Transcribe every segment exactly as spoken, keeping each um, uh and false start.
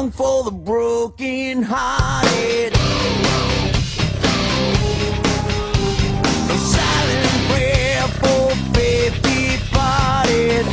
song for the broken hearted. A silent prayer for faith departed.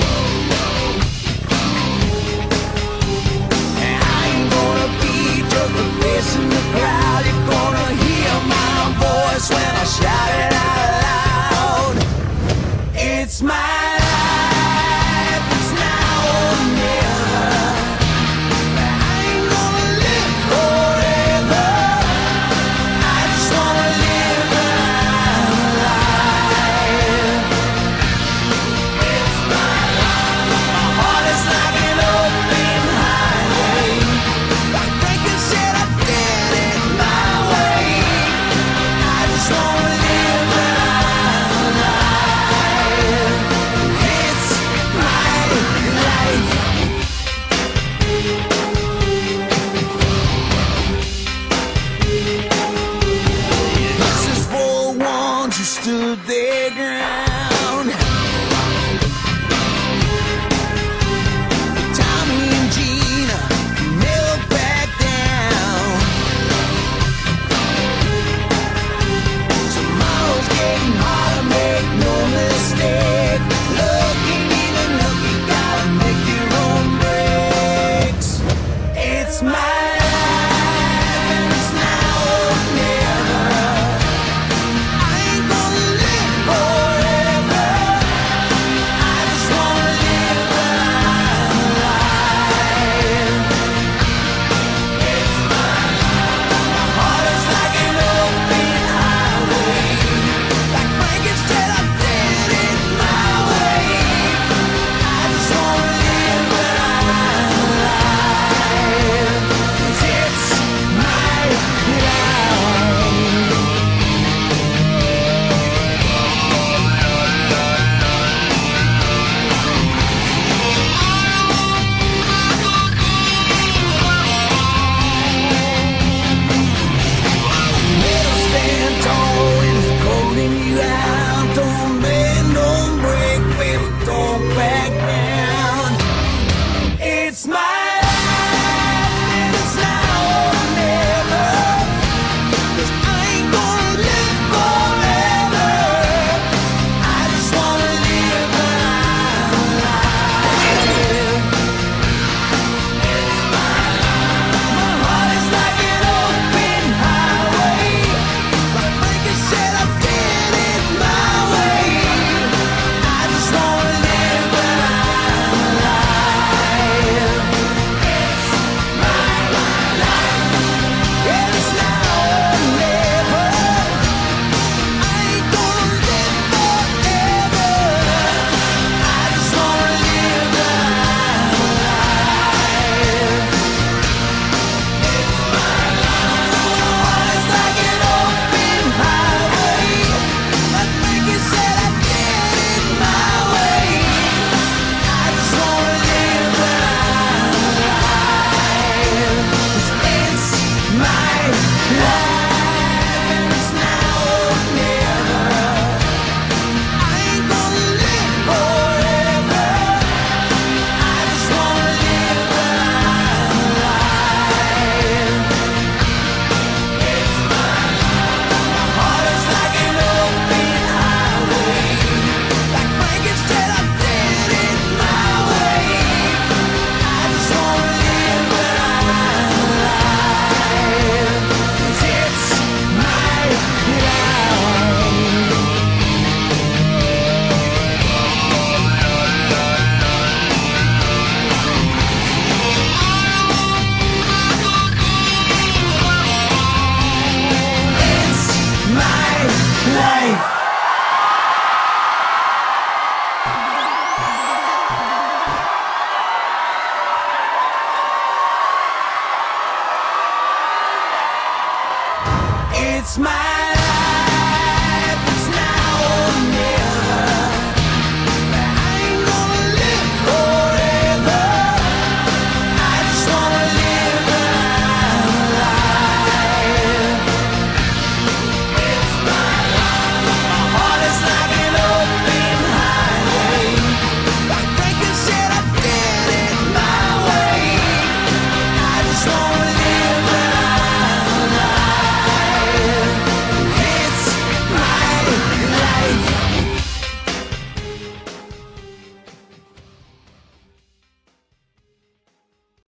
And I ain't gonna be just a face in the crowd. You're gonna hear my voice when I shout it out loud. It's my life, it's now or never. I ain't gonna live forever. I just wanna live my life. It's my life. My heart is like an open highway. Like Franklin said, I did it my way. I just wanna live my life. It's my life. This is for the ones who stood their ground. For Tommy and Gina, who never back down. Tomorrow's getting harder, make no mistake. Looking, even looking, gotta make your own breaks. It's my life, and it's now or never. I ain't gonna live forever. I just wanna live my life. It's my life. My heart is like an open highway. Like Frankenstein, I did it my way. I just wanna live my life. 'Cause it's my life. Never stand tall when it's holding you out. Don't bend, don't break, baby, don't back down. It's my life, and it's now or never. 'Cause I ain't gonna live forever. I just wanna live my life. It's my life. My heart is like an open highway. Like Franklin said, I did it my way. I just wanna live my life. It's my life. And it's now or never. I ain't gonna live forever. I just wanna live my life. It's my life. My heart is like an open highway. Like Franklin said, I did it my way. I just wanna live my life. 'Cause it's my life, and it's now or never. I ain't gonna live forever. I just wanna live my life. It's my life. My heart is like an open highway. Like Frankenstein, I did it my way. I just wanna live my life. 'Cause it's my life. It's my life. It's my